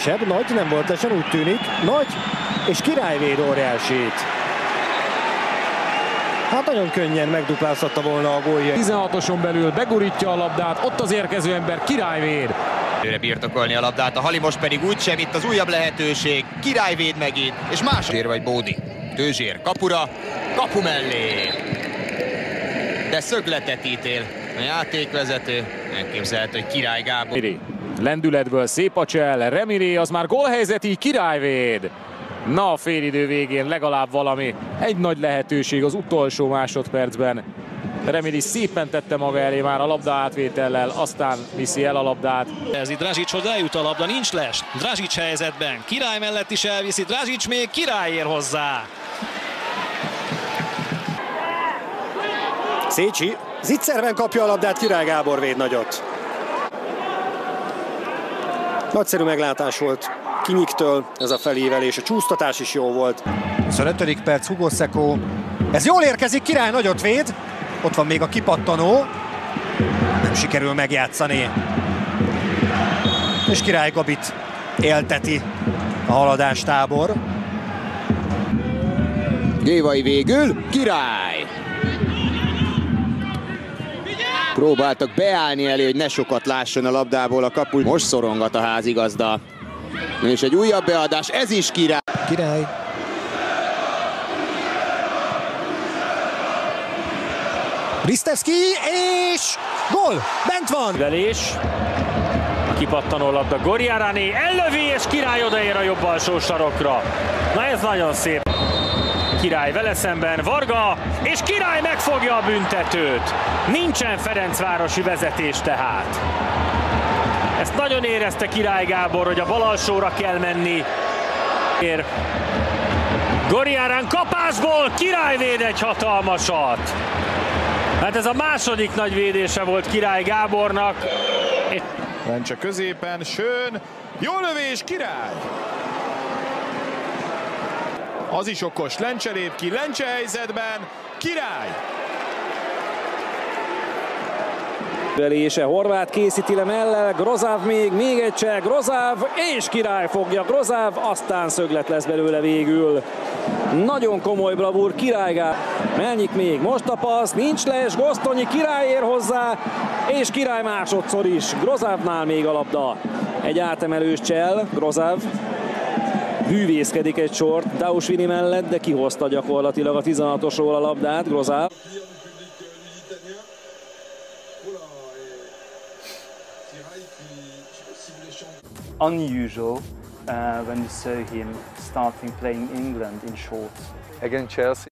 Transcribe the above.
erősebb, Nagy nem volt lesen, úgy tűnik. Nagy, és Király véd óriásit. Hát nagyon könnyen megduplázhatta volna a gólja. 16-oson belül begurítja a labdát, ott az érkező ember, Király véd. Őre birtokolni a labdát, a Hali most pedig úgysem, itt az újabb lehetőség. Király véd megint, és más Tőzsér vagy Bódi. Tőzsér kapura, kapu mellé. De szögletet ítél a játékvezető. Elképzelhető, hogy Király Gábor. Lendületből szép a csel, Remiri, az már gólhelyzet, így Király véd. Na, a félidő végén legalább valami. Egy nagy lehetőség az utolsó másodpercben. Remiri szépen tette maga elé már a labda átvétellel, aztán viszi el a labdát. Ez itt Dražićhoz eljut a labda, nincs les. Dražić helyzetben, Király mellett is elviszi, Dražić még Király ér hozzá. Szécsi zicserben kapja a labdát, Király Gábor véd nagyot. Nagyszerű meglátás volt Kinyiktől, ez a felívelés, a csúsztatás is jó volt. 25. perc, Hugo Szekó. Ez jól érkezik, Király nagyot véd. Ott van még a kipattanó. Nem sikerül megjátszani. És Király Gabit élteti a haladástábor. Gévai végül, Király! Próbáltak beállni elő, hogy ne sokat lásson a labdából a kapu. Most szorongat a házigazda. És egy újabb beadás, ez is Király. Király. Risztevszki, és gól! Bent van! Velés. Kipattanó labda Gorjáráné, ellövi, és Király odaér a jobb alsó sarokra. Na ez nagyon szép. Király vele szemben, Varga, és Király megfogja a büntetőt. Nincsen ferencvárosi vezetés tehát. Ezt nagyon érezte Király Gábor, hogy a bal alsóra kell menni. Gorjárán kapásból Király véd egy hatalmasat. Hát ez a második nagy védése volt Király Gábornak. Lencse középen, Schön, jó lövés, Király! Az is okos, Lencse lép ki, Lencse helyzetben, Király! Velése, Horváth készíti le mellel, Grozáv még egy cseh, Grozáv, és Király fogja, Grozáv, aztán szöglet lesz belőle végül. Nagyon komoly bravúr Király Gábor. Melnyik még, most a passz, nincs les, Gosztonyi, Király ér hozzá, és Király másodszor is. Grozávnál még a labda. Egy átemelős csel, Grozáv. Bűvészkedik egy sort Dausvini mellett, de kihozta gyakorlatilag a 16-osról a labdát, Grozáv. Unusual when you saw him starting playing England in shorts. Against Chelsea.